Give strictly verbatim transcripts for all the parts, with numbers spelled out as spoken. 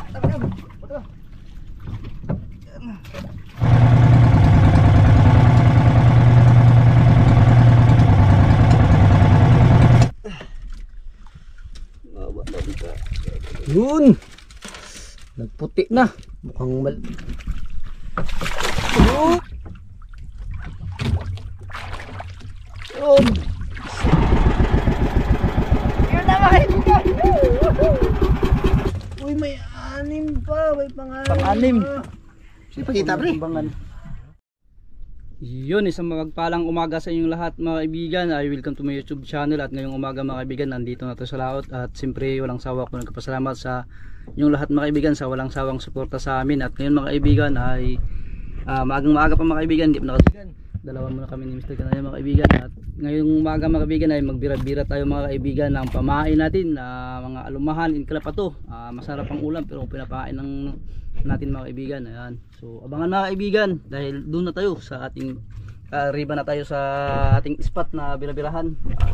Takam. Betul. Yun. Nagputi na. Mukhang mal... Oh. Yun. Yun na ba? Uy, may anim pa. May panganim. Pang-anim. Kita pre. Yun, isang magpalang umaga sa inyong lahat mga kaibigan. I welcome to my YouTube channel. At ngayong umaga mga kaibigan, nandito na tayo sa laot. At siyempre walang sawa ko nagpapasalamat sa inyong lahat mga kaibigan sa walang sawang suporta sa amin. At ngayon mga kaibigan ay uh, maagang maaga pa mga kaibigan. Hindi pa nakasigan. Dalawa muna kami ni Mister Kanaya mga kaibigan. At ngayong umaga mga kaibigan ay magbira-bira tayo mga kaibigan ng pamain natin na uh, mga alumahan in kalapato. Uh, masarap ang ulam pero pinapain ng natin mga kaibigan. Ayan. So abangan mga kaibigan dahil doon na tayo sa ating uh, riba na tayo sa ating spot na birabirahan. Uh,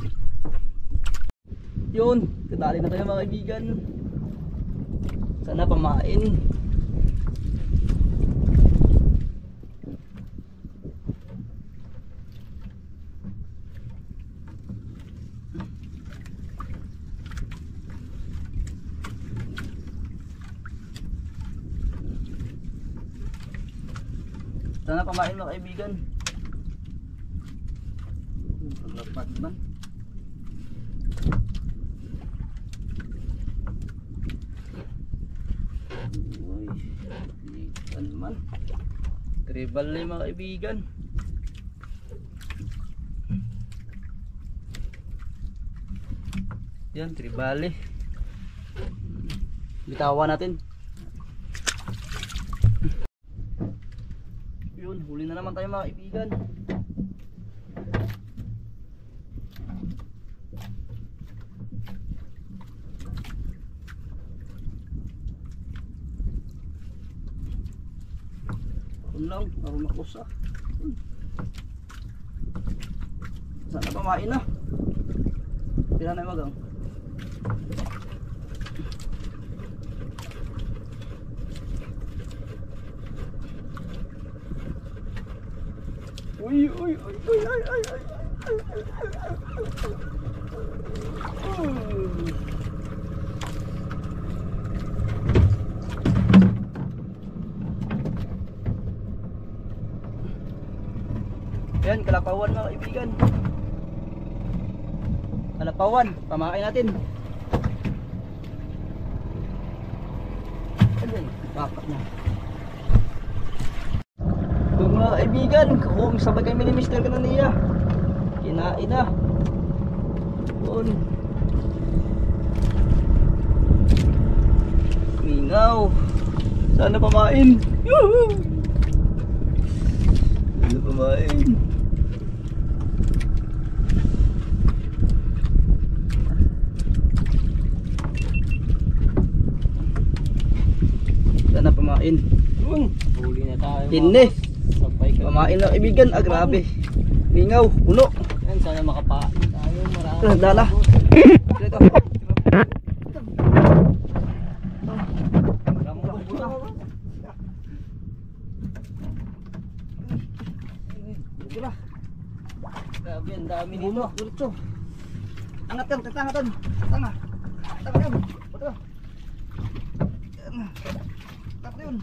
yun, kadali na tayo mga kaibigan. Sana pamain. Sana pamain mga kaibigan. Paglapad man. Uy, litan man. Tribal na mga kaibigan. Yan, tribal eh. Bitawan natin. Yun, huli na naman tayo mga kaibigan. Kung lang, ako makusa. Sana pamain na. Pila na yung magang. Uy, uy, uy, uy, ay, ay, ay, ay, yan, kalapawan mga kaibigan. Kalapawan, pamakain natin. Ayan, papat na. Yung mga kaibigan, kung sabay kami ni Mister Kanaya, kinain na. Yun. Mingaw. Sana pamain. Yuhu! Sana pamain. Sana pamain. Yun. Huli na tayo. Hindi. Pamain na kaibigan, ah grabe. Mingaw, puno. Yan, sana makapain tayo. Marami. Dala. Dito. Grabe, ang dami dito. Diretso. Angat yan, tatanga ton. Tatanga. Tatanga yan. Betul. Tatlo yun.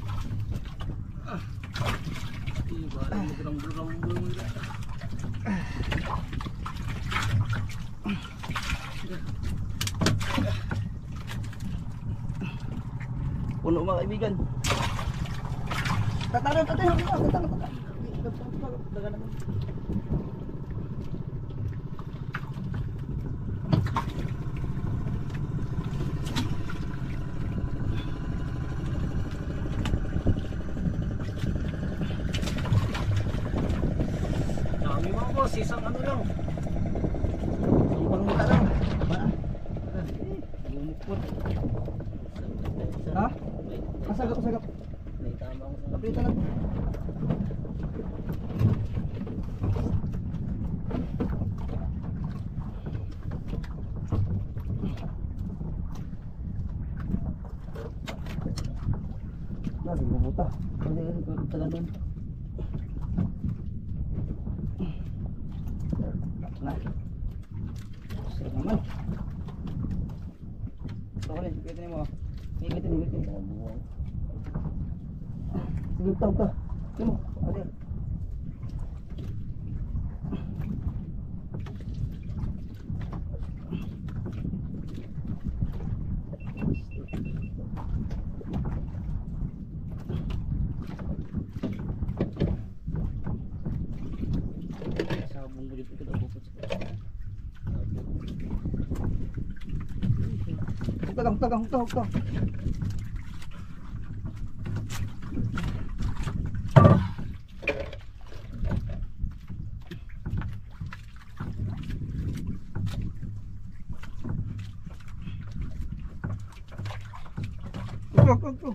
Puno mga kaibigan. Tatalo, tatalo, tatalo, tatalo. Dami mga boss, isang ano lang. Isang pangmita lang. Ba? Bumukot. Ha? Kasagap, kasagap. May tama ko. Kaprito lang. Lagi bubuta. Hindi ko taga doon. Na. Sige naman. Ito ko rin, ikitin mo. Ikitin, ikitin. Sige, ito, ito. Sige mo, adir. Sabong mo dito, ito bukod sa tagang, tagang, tagang, tagang. Ito, ito, ito.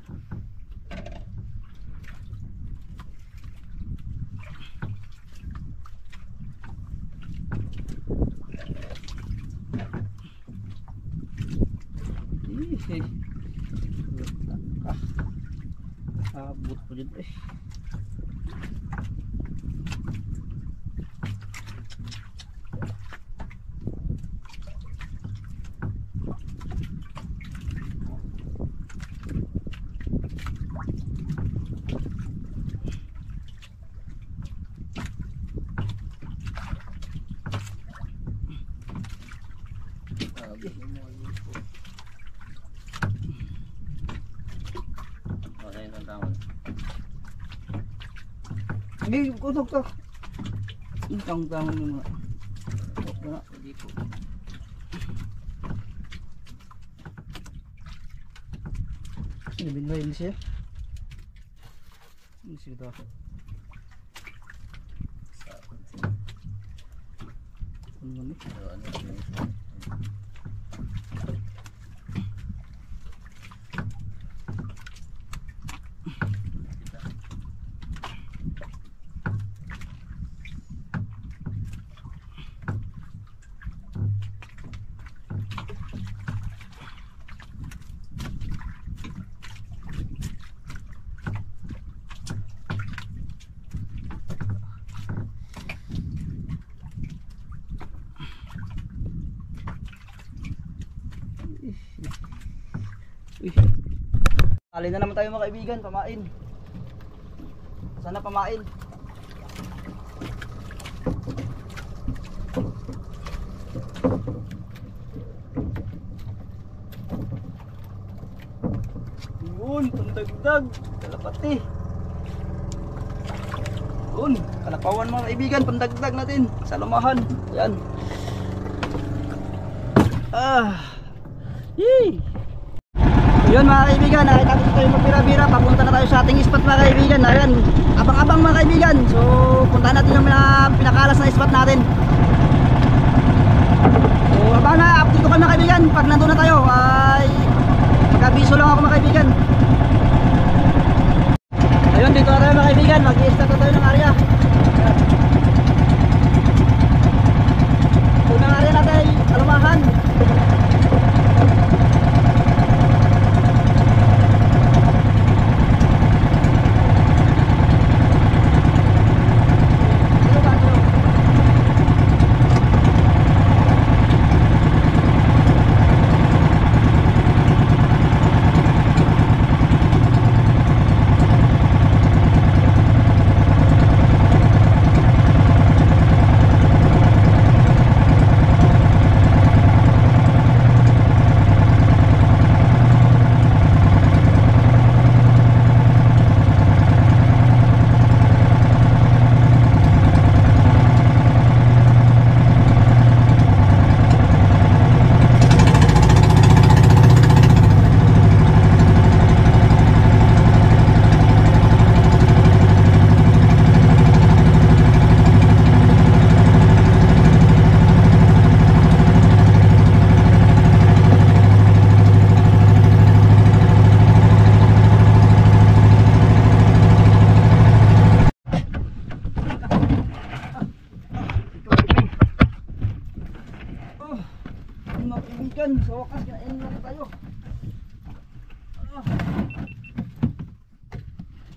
Eh, ah, abot po dito eh. Hindi, kusok to. Tang-tangan mo nga. Wala, hindi po. Nabinbayin siya. Ano siya ito? Ano ba ito? Alin na naman tayo mga kaibigan, pamain. Sana pamain. Yun, pandagdag, kalapati. Yun, kalapawan mga kaibigan, pandagdag natin sa lumahan. Yan. Ah. Yee. Yun mga kaibigan, nakita ko tayo magbira-bira. Papunta na tayo sa ating spot mga kaibigan. Ayan, abang-abang mga kaibigan. So punta natin yung pinakalas na spot natin. So abang na, update ko kayo mga kaibigan. Pag nandun na tayo ay mag-abiso lang ako mga kaibigan. Ayun, dito na tayo mga kaibigan. Mag-i-start na tayo ng area. Unang area natin ay alumahan.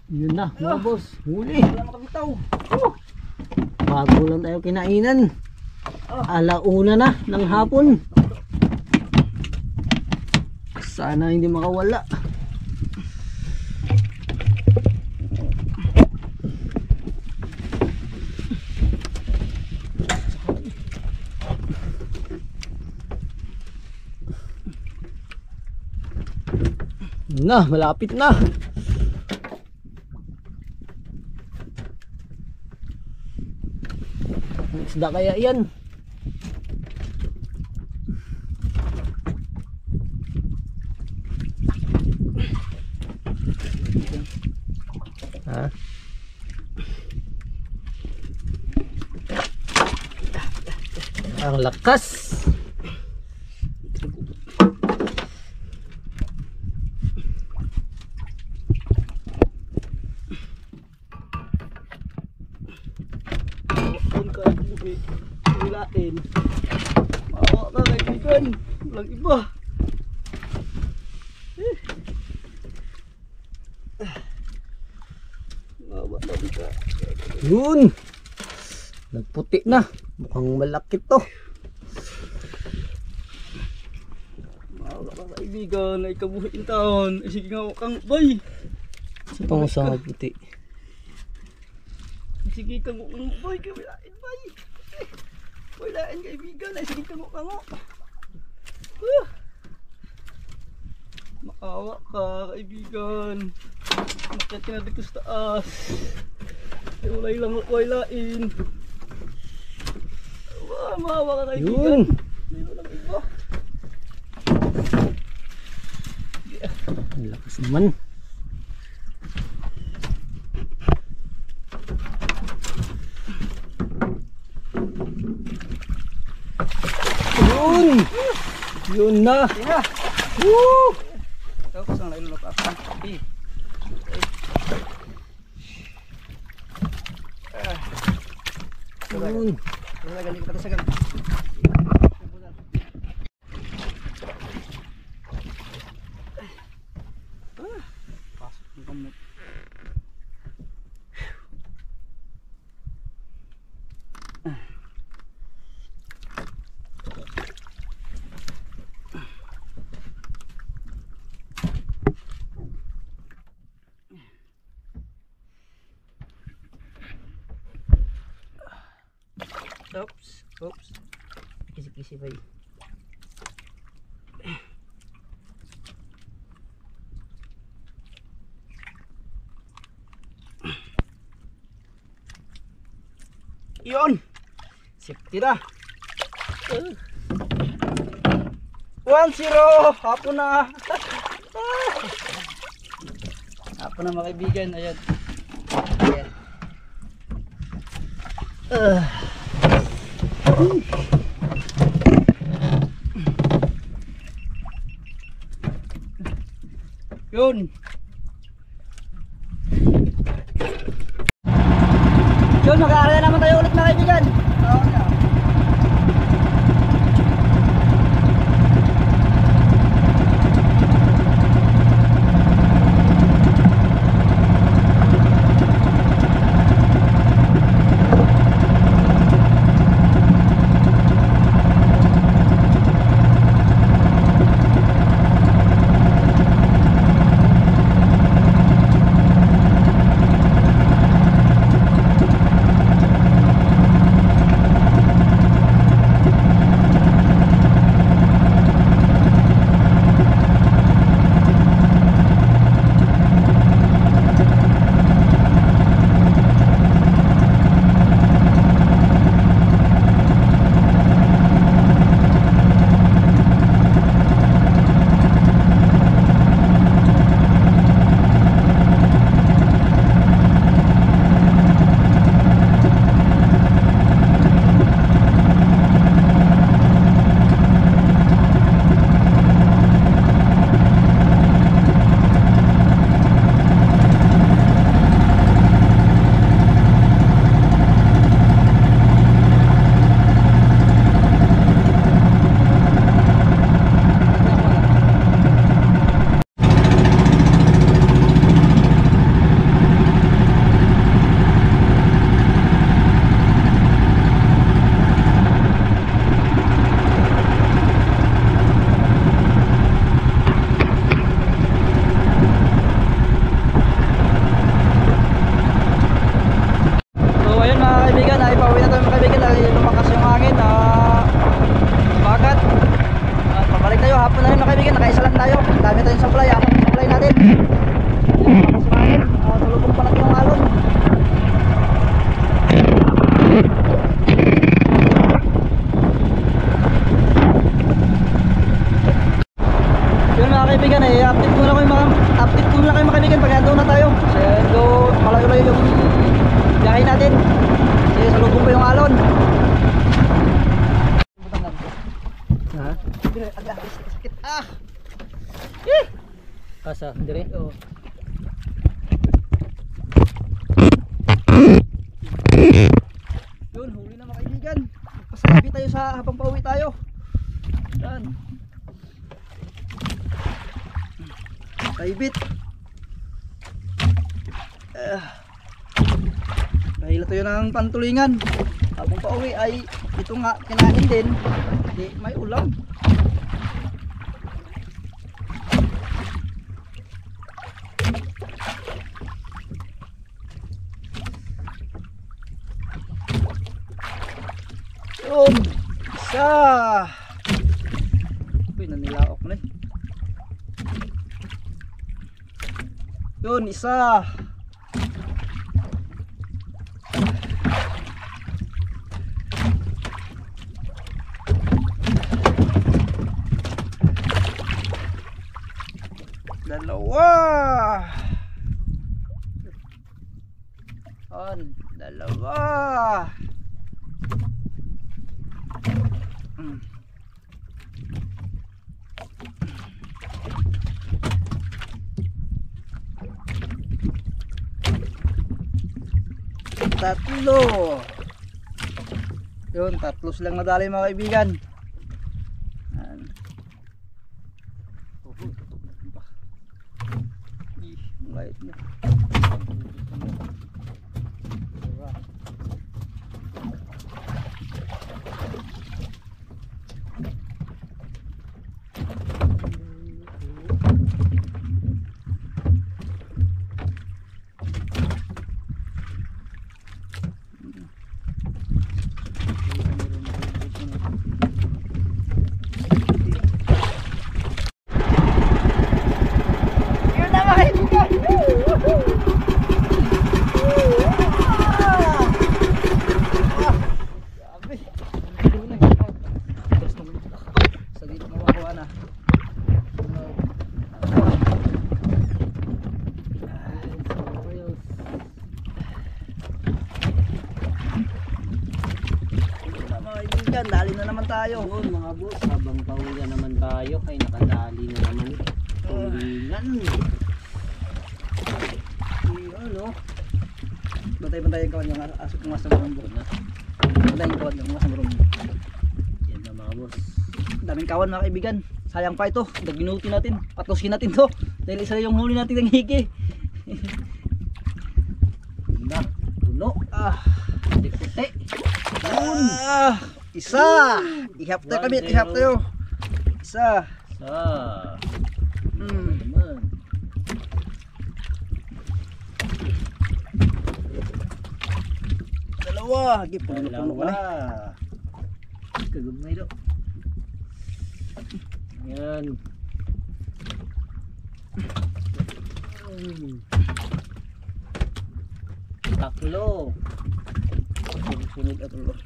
Yun na, mga boss. Huli. Wala makabitaw. Bago lang tayo kinainan. Alauna na ng hapon. Sana hindi makawala. Na, malapit na. Ang isda kaya yan? Ha? Ang lakas. Hilain. Maawa ka kaibigan. Walang iba. Eh. Maawa na ka. Yun. Nagputi na. Mukhang malaki to. Maawa ka kaibigan. Ay kabuhin taon. Ay sige nga kang boy. Sa pang sa nagputi. Sige kang boy. Kabilain boy. Walain kaibigan, ay sige kango kango. Uh. Maawa ka kaibigan. Makyat ka na dito sa taas. Ay, walay lang walain. Wah, maawa ka kaibigan. Yun. Mayroon lang iba. Ang lakas naman. Yun! Yun na! Yeah. Woo! Ito, kusang lain lang pa. Eh. Yun! Wala galing ka sa galing. Pasok ng kamot. Oops, oops. Kisi-kisi ba yun? Yun! Safety na! one zero! Hapon na! Hapon na mga kaibigan. Ayan. Ayan. Uh. Yun. Yun, mag-aaral naman tayo ulit mga kaibigan. Oo na. natin. Tapos natin, uh, tulubong pala ito ng alon. Yun mga kaibigan, eh, update ko na kayo mga update ko na kayo mga kaibigan pag nandun na tayo. Kasi ito, malayo-layo yung biyahe natin. Kasi salubong pa yung alon. Ha? Sakit ah! Kasa, dire? Oo. Yun, huli na mga kaibigan. Pasabi tayo sa habang pauwi tayo. Yan. Kaibit. Uh, dahil tayo ng pantulingan. Habang pauwi ay ito nga kinain din. Di may ulam. Yun, isa. Uy, nanilaok na eh. Yun, isa. Dalawa. On, dalawa. Hmm. Tatlo. Yun, tatlo silang nadali mga kaibigan. Yan. Oh, ih, maliit na. Yun na mga kaibigan. Sa dito makukuha na. Mga kaibigan, dali na naman tayo. Yun mga boss, habang pauwi na naman tayo ay nakadali na naman tulingan. Yun no. Bantay-bantay yung kawan yung asok ng masa marumbo na. Bantay yung kawan yung masa marumbo. Yan na mga boss. Daming kawan mga kaibigan. Sayang pa ito. Daginuti natin. Patusin natin to. Dahil isa yung huli natin ng higi. Na, puno. Ah, Puti. ah, isa. Ihap tayo kami. Ihap tayo. Isa. Sa. Hmm. Naman. Dalawa. Gi, puno-puno ka Dalawa. na. Kagumay do. Yan. Hmm. Taklo. Sunod at ulo.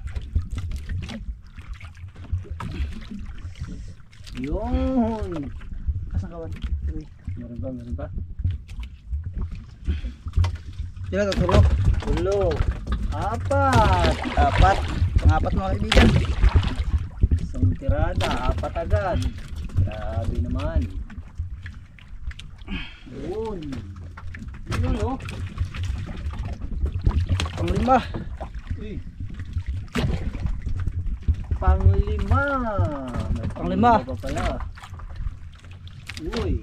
Yun. Kasang kawan? Sige. Meron ba? Meron ba? Sila ito, tulo. Tulo. Apat. Apat. Pangapat mga kaibigan. Isang tirada. Apat agad. Grabe naman. Yun. Yun o. Panglima. Uy. Panglima. May Panglima. pa pala. Uy.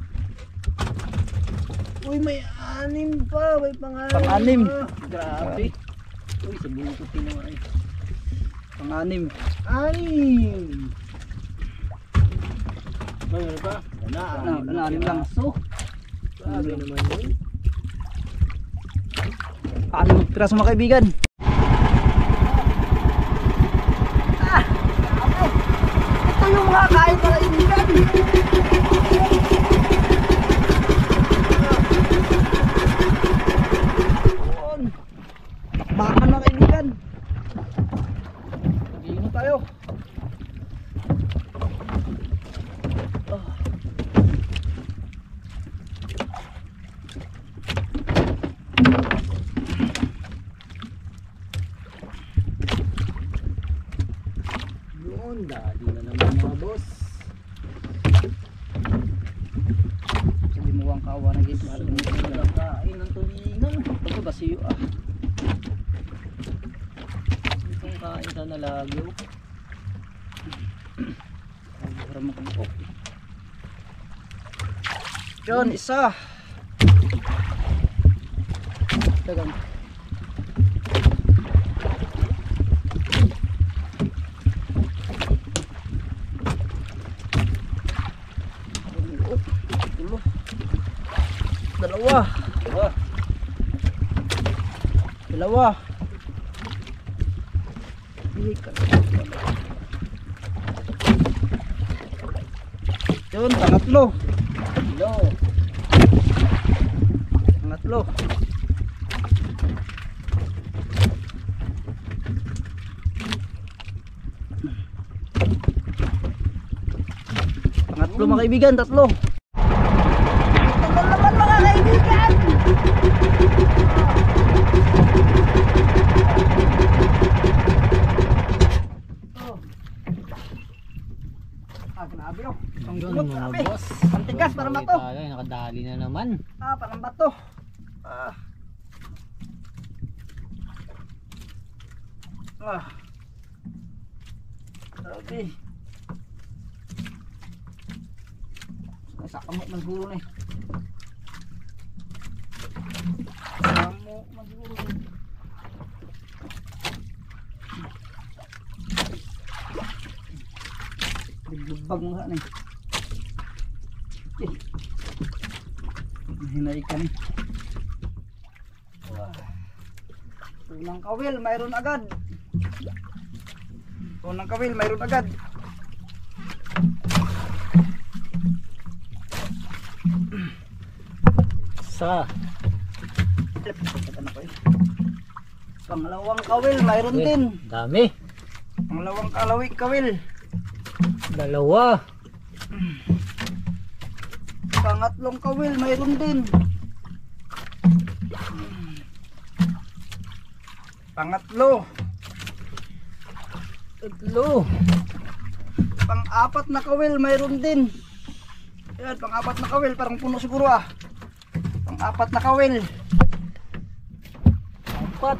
Uy, may anim pa. May pangalim. Pang-anim. pa. Grabe. Uy, sa buto tinawa eh. Pang-anim. Anim. Ba, meron pa? Wala. Wala, wala, anim lang. So, grabe naman yun. Anim piraso mga kaibigan. Ah, grabe. Ito yung mga kain mga kaibigan. Kain ng tulingan. Ito ba siyo ah. Itong kain sa nalagyo. Para makabukok. Yun, isa. Tagan. Tulo. Dalawa. Dalawa. Dalawa. Ikan. Yun, pangatlo. Hello. Pangatlo. Pangatlo mga kaibigan, tatlo. Tagal naman mga kaibigan. Ah, grabe oh. Ang Yun gumot, mga grabe. boss. Ang tigas, parang Bawi bato. tayo, nakadali na naman. Ah, parang bato. Ah. Ah. Grabe. Sa kamot man siguro na eh. Kamot man siguro na eh. Bigbag mo nga na eh. Eh. Hinay ka ni. Wah. Unang kawil, mayroon agad. Unang kawil, mayroon agad. Sa. Ano ko eh. Pangalawang kawil, mayroon din. Dami. Pangalawang kalawik kawil. Dalawa. Pangatlong kawil, mayroon din. Pangatlo. Tatlo. Pang-apat na kawil, mayroon din. Yan, pang-apat na kawil, parang puno siguro ah. Pang-apat na kawil. Apat.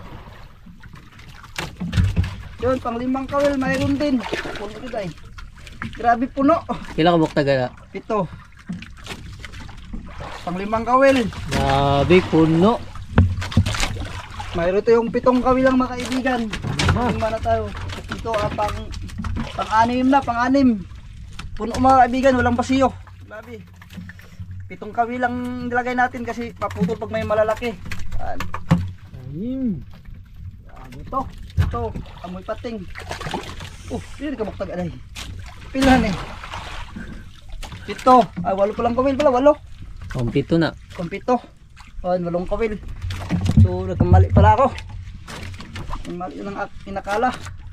Yun, pang-limang kawil, mayroon din. Puno dito eh. Grabe puno. Pila ka bukta gala? Pito. Pang-limang kawil. Grabe puno. Mayroon ito yung pitong kawilang mga kaibigan. Ah. Lima na tayo. Ito ang pang pang-anim na, pang-anim. Puno mga kaibigan, walang basiyo. Grabe. Pitong kawilang nilagay natin kasi paputol pag may malalaki. Yan. Ayun. Grabe ito. Ito, amoy pating. Oh, hindi ka maktag alay. Pilan eh. Pito. Ay, walo palang kawil pala, walo. Kumpito na. Kumpito. Ayan, walong kawil. So, nagkamali pala ako. Ang mali ng inakala.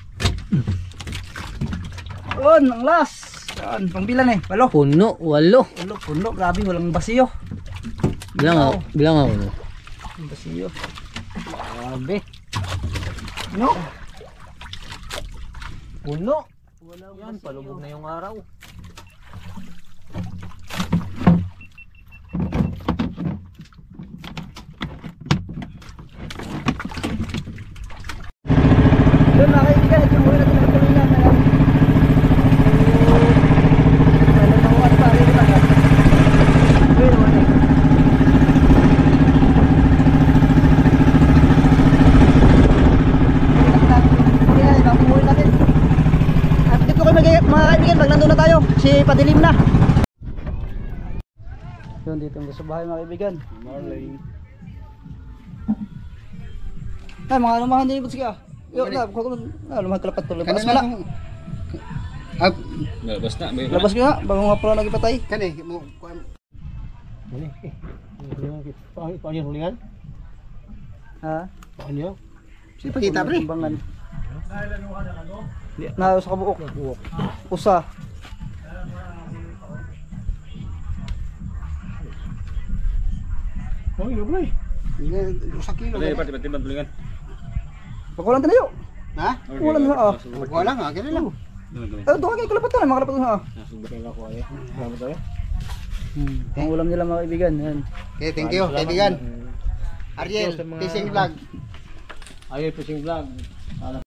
Ayan, ang last. Ayan, pangbilan eh. Walo. Puno. Walo. Walo, puno. Grabe, walang basiyo. Bilang ako. Bilang ako. Walang basiyo. Grabe. No. Puno. Yan, palubog na yung araw. Doon mga kaibigan, ito yung huli natin ng tulingan. Ayan. So, nalalawan pa rin lang. Ayan naman eh. Ayan, ibang huli natin. At dito kayo mga kaibigan, pag nandun na tayo, si padilim na. Yun, dito ang sa bahay mga kaibigan. Marley. Ay, mga lumahan din ibig siya. Yo, na, kung lumahan kalapat tuloy. Labas ka na. Ab, Labas na. May Labas ka na, bago nga pala nagipatay. kani mo kuan. Paano yung hulingan? Ha? Paano yun? Si pakita pre. Timbangan. Na sa kabuok. Usa. Oh, yun ba eh. Sa kilo. Pati pati pati tulingan. Pagkulang tayo. Ha? Kulang na ah. Wala nga, kani lang. Eh, doon kay kalapat na, mga kalapat na. Nasubukan ako ay. Salamat tayo. Hmm. Ang ulam nila mga kaibigan. Yan. Okay, thank you, kaibigan. Mm. Ariel, Ito sa mga- fishing vlog. Ayun, fishing vlog.